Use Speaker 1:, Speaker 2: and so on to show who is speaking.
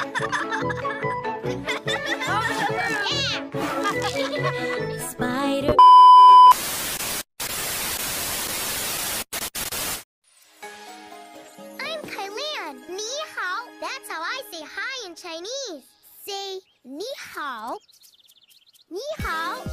Speaker 1: Spider.
Speaker 2: I'm Kai-Lan. Ni-Hao. That's how I say hi in Chinese. Say Ni-Hao. Ni-Hao.